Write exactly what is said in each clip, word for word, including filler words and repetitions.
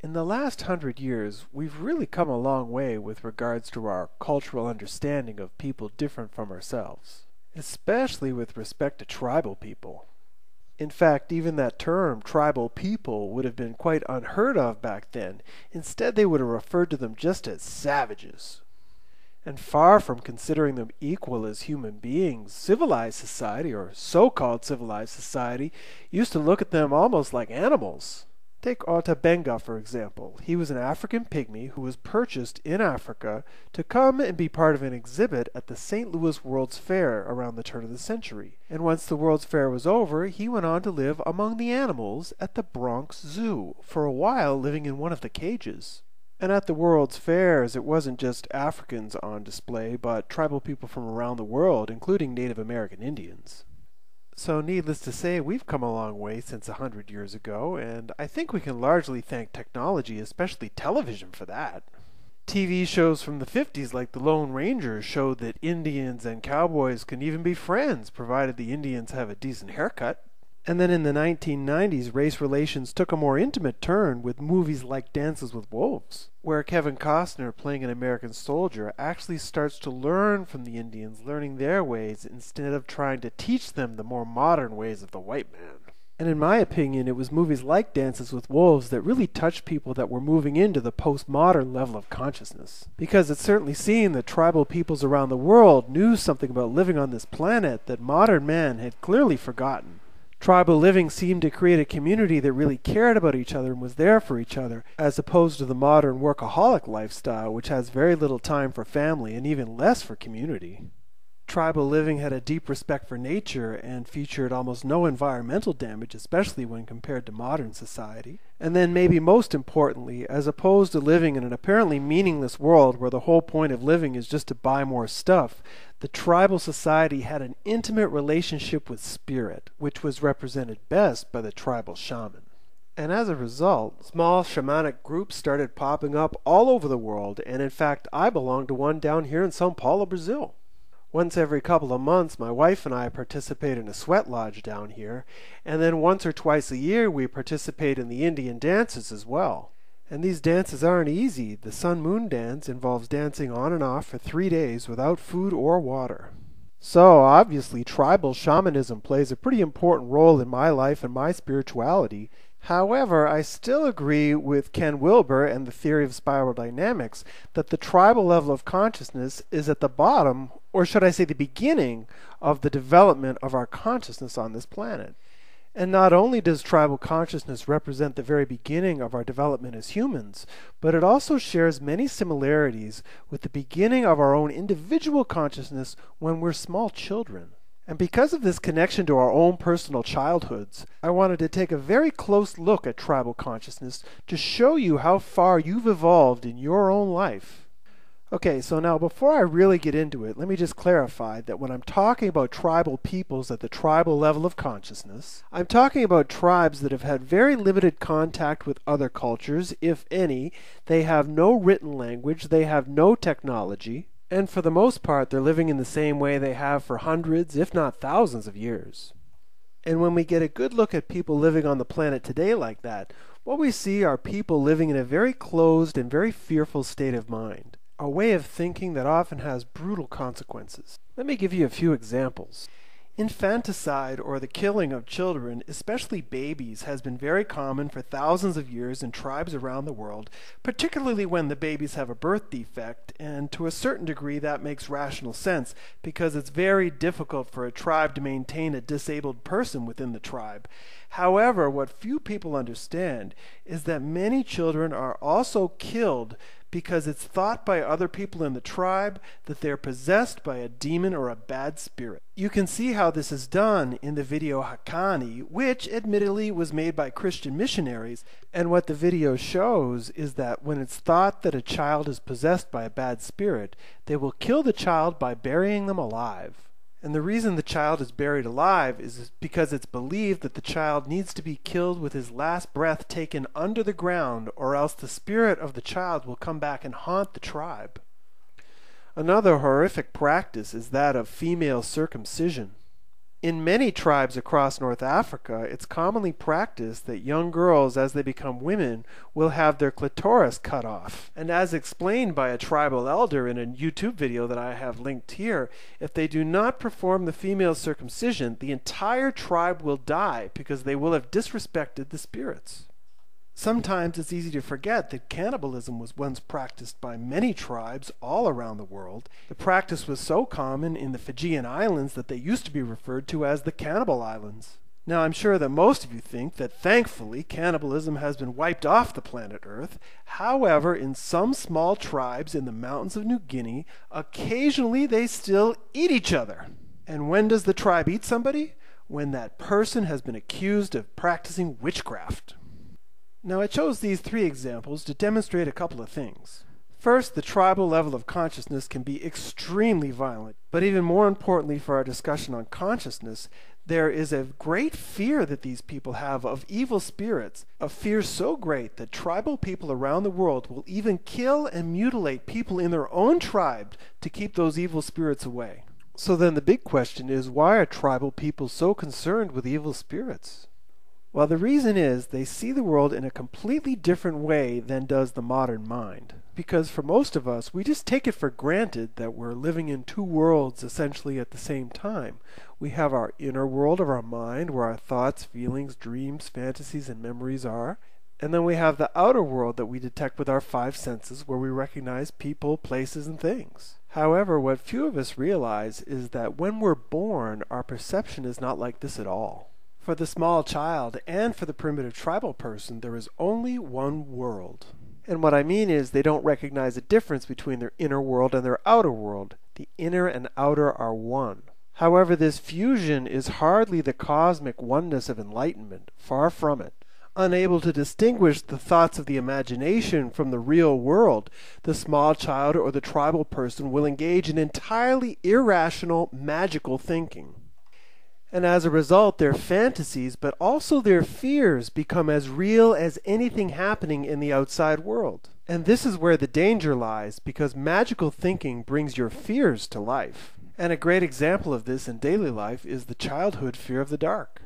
In the last hundred years, we've really come a long way with regards to our cultural understanding of people different from ourselves, especially with respect to tribal people. In fact, even that term, tribal people, would have been quite unheard of back then. Instead, they would have referred to them just as savages. And far from considering them equal as human beings, civilized society, or so-called civilized society, used to look at them almost like animals. Take Ota Benga, for example. He was an African pygmy who was purchased in Africa to come and be part of an exhibit at the Saint Louis World's Fair around the turn of the century. And once the World's Fair was over, he went on to live among the animals at the Bronx Zoo, for a while living in one of the cages. And at the World's Fairs, it wasn't just Africans on display, but tribal people from around the world, including Native American Indians. So needless to say, we've come a long way since a hundred years ago, and I think we can largely thank technology, especially television, for that. T V shows from the fifties like The Lone Ranger showed that Indians and cowboys can even be friends, provided the Indians have a decent haircut. And then in the nineteen nineties, race relations took a more intimate turn with movies like Dances with Wolves, where Kevin Costner, playing an American soldier, actually starts to learn from the Indians, learning their ways instead of trying to teach them the more modern ways of the white man. And in my opinion, it was movies like Dances with Wolves that really touched people that were moving into the postmodern level of consciousness. Because it certainly seemed that tribal peoples around the world knew something about living on this planet that modern man had clearly forgotten. Tribal living seemed to create a community that really cared about each other and was there for each other, as opposed to the modern workaholic lifestyle, which has very little time for family and even less for community. Tribal living had a deep respect for nature and featured almost no environmental damage, especially when compared to modern society. And then maybe most importantly, as opposed to living in an apparently meaningless world where the whole point of living is just to buy more stuff, the tribal society had an intimate relationship with spirit, which was represented best by the tribal shaman. And as a result, small shamanic groups started popping up all over the world, and in fact I belong to one down here in São Paulo, Brazil. Once every couple of months, my wife and I participate in a sweat lodge down here, and then once or twice a year we participate in the Indian dances as well. And these dances aren't easy. The Sun Moon Dance involves dancing on and off for three days without food or water. So, obviously, tribal shamanism plays a pretty important role in my life and my spirituality. However, I still agree with Ken Wilber and the theory of spiral dynamics that the tribal level of consciousness is at the bottom, or should I say the beginning, of the development of our consciousness on this planet. And not only does tribal consciousness represent the very beginning of our development as humans, but it also shares many similarities with the beginning of our own individual consciousness when we're small children. And because of this connection to our own personal childhoods, I wanted to take a very close look at tribal consciousness to show you how far you've evolved in your own life. Okay, so now before I really get into it, let me just clarify that when I'm talking about tribal peoples at the tribal level of consciousness, I'm talking about tribes that have had very limited contact with other cultures, if any. They have no written language, they have no technology, and for the most part they're living in the same way they have for hundreds, if not thousands of years. And when we get a good look at people living on the planet today like that, what we see are people living in a very closed and very fearful state of mind. A way of thinking that often has brutal consequences. Let me give you a few examples. Infanticide, or the killing of children, especially babies, has been very common for thousands of years in tribes around the world, particularly when the babies have a birth defect, and to a certain degree that makes rational sense, because it's very difficult for a tribe to maintain a disabled person within the tribe. However, what few people understand is that many children are also killed because it's thought by other people in the tribe that they're possessed by a demon or a bad spirit. You can see how this is done in the video Hakani, which admittedly was made by Christian missionaries, and what the video shows is that when it's thought that a child is possessed by a bad spirit, they will kill the child by burying them alive. And the reason the child is buried alive is because it's believed that the child needs to be killed with his last breath taken under the ground, or else the spirit of the child will come back and haunt the tribe. Another horrific practice is that of female circumcision. In many tribes across North Africa, it's commonly practiced that young girls, as they become women, will have their clitoris cut off. And as explained by a tribal elder in a YouTube video that I have linked here, if they do not perform the female circumcision, the entire tribe will die because they will have disrespected the spirits. Sometimes it's easy to forget that cannibalism was once practiced by many tribes all around the world. The practice was so common in the Fijian Islands that they used to be referred to as the Cannibal Islands. Now, I'm sure that most of you think that thankfully cannibalism has been wiped off the planet Earth. However, in some small tribes in the mountains of New Guinea, occasionally they still eat each other. And when does the tribe eat somebody? When that person has been accused of practicing witchcraft. Now, I chose these three examples to demonstrate a couple of things. First, the tribal level of consciousness can be extremely violent, but even more importantly for our discussion on consciousness, there is a great fear that these people have of evil spirits, a fear so great that tribal people around the world will even kill and mutilate people in their own tribe to keep those evil spirits away. So then the big question is, why are tribal people so concerned with evil spirits? Well, the reason is they see the world in a completely different way than does the modern mind. Because for most of us, we just take it for granted that we're living in two worlds essentially at the same time. We have our inner world of our mind, where our thoughts, feelings, dreams, fantasies, and memories are. And then we have the outer world that we detect with our five senses, where we recognize people, places, and things. However, what few of us realize is that when we're born, our perception is not like this at all. For the small child and for the primitive tribal person, there is only one world. And what I mean is they don't recognize a difference between their inner world and their outer world. The inner and outer are one. However, this fusion is hardly the cosmic oneness of enlightenment, far from it. Unable to distinguish the thoughts of the imagination from the real world, the small child or the tribal person will engage in entirely irrational, magical thinking. And as a result, their fantasies, but also their fears, become as real as anything happening in the outside world. And this is where the danger lies, because magical thinking brings your fears to life. And a great example of this in daily life is the childhood fear of the dark.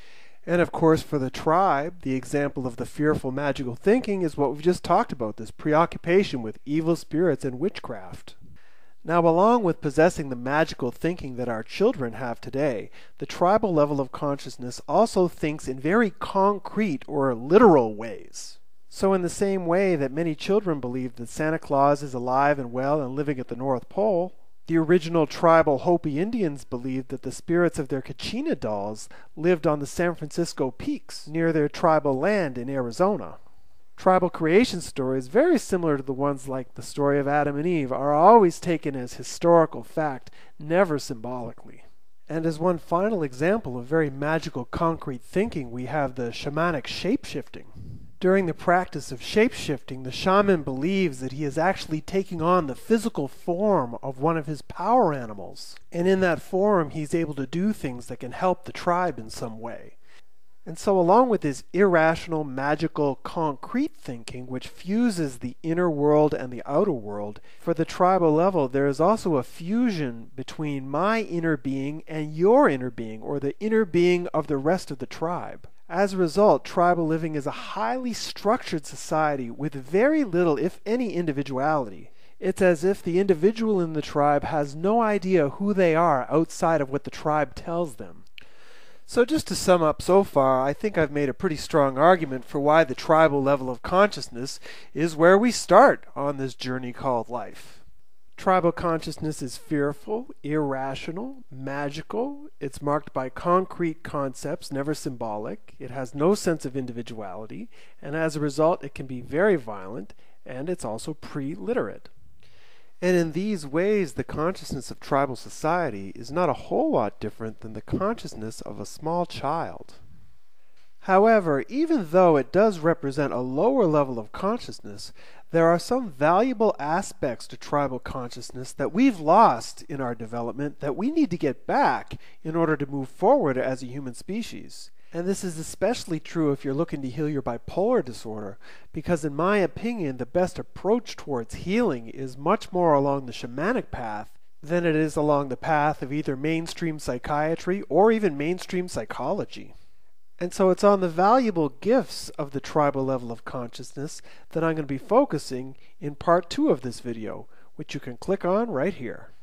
And of course, for the tribe, the example of the fearful magical thinking is what we've just talked about, this preoccupation with evil spirits and witchcraft. Now, along with possessing the magical thinking that our children have today, the tribal level of consciousness also thinks in very concrete or literal ways. So in the same way that many children believe that Santa Claus is alive and well and living at the North Pole, the original tribal Hopi Indians believed that the spirits of their Kachina dolls lived on the San Francisco peaks near their tribal land in Arizona. Tribal creation stories, very similar to the ones like the story of Adam and Eve, are always taken as historical fact, never symbolically. And as one final example of very magical concrete thinking, we have the shamanic shape-shifting. During the practice of shape-shifting, the shaman believes that he is actually taking on the physical form of one of his power animals. And in that form, he's able to do things that can help the tribe in some way. And so along with this irrational, magical, concrete thinking, which fuses the inner world and the outer world, for the tribal level there is also a fusion between my inner being and your inner being, or the inner being of the rest of the tribe. As a result, tribal living is a highly structured society with very little, if any, individuality. It's as if the individual in the tribe has no idea who they are outside of what the tribe tells them. So just to sum up so far, I think I've made a pretty strong argument for why the tribal level of consciousness is where we start on this journey called life. Tribal consciousness is fearful, irrational, magical. It's marked by concrete concepts, never symbolic. It has no sense of individuality, and as a result it can be very violent, and it's also pre-literate. And in these ways, the consciousness of tribal society is not a whole lot different than the consciousness of a small child. However, even though it does represent a lower level of consciousness, there are some valuable aspects to tribal consciousness that we've lost in our development that we need to get back in order to move forward as a human species. And this is especially true if you're looking to heal your bipolar disorder, because in my opinion, the best approach towards healing is much more along the shamanic path than it is along the path of either mainstream psychiatry or even mainstream psychology. And so it's on the valuable gifts of the tribal level of consciousness that I'm going to be focusing in part two of this video, which you can click on right here.